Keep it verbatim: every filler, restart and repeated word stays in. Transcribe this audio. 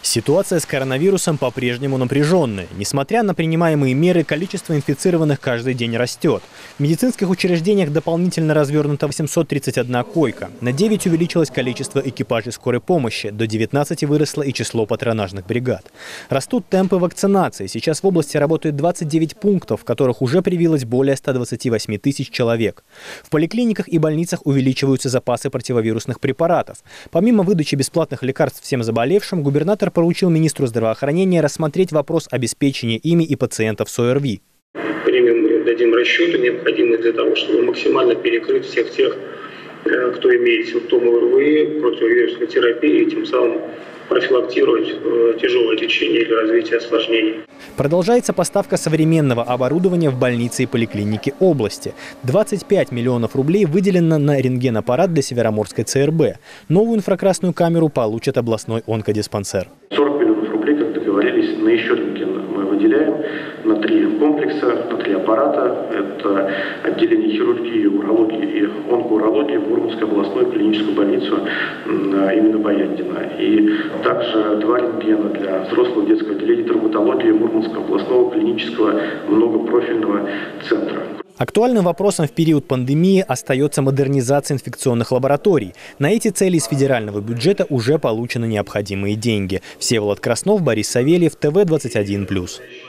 Ситуация с коронавирусом по-прежнему напряженная. Несмотря на принимаемые меры, количество инфицированных каждый день растет. В медицинских учреждениях дополнительно развернута восемьсот тридцать одна койка. На девять увеличилось количество экипажей скорой помощи. До девятнадцати выросло и число патронажных бригад. Растут темпы вакцинации. Сейчас в области работает двадцать девять пунктов, в которых уже привилось более ста двадцати восьми тысяч человек. В поликлиниках и больницах увеличиваются запасы противовирусных препаратов. Помимо выдачи бесплатных лекарств всем заболевшим, губернатор поручил министру здравоохранения рассмотреть вопрос обеспечения ими и пациентов с ОРВИ. Примем и дадим расчеты, необходимые для того, чтобы максимально перекрыть всех тех, кто имеет симптомы ОРВИ, противовирусной терапии, и тем самым профилактировать тяжелое течение или развитие осложнений. Продолжается поставка современного оборудования в больницы и поликлиники области. двадцать пять миллионов рублей выделено на рентгенаппарат для Североморской ЦРБ. Новую инфракрасную камеру получит областной онкодиспансер. сорок миллионов рублей, как договорились, на еще рентген мы выделяем на три комплекса, на три аппарата. Это отделение хирургии, урологии и онкоурологии в Мурманскую областную клиническую больницу имени Баяндина. И также два рентгена для взрослого детского отделения травматологии Мурманского областного клинического многопрофильного центра. Актуальным вопросом в период пандемии остается модернизация инфекционных лабораторий. На эти цели из федерального бюджета уже получены необходимые деньги. Всеволод Краснов, Борис Савельев, ТВ двадцать один плюс.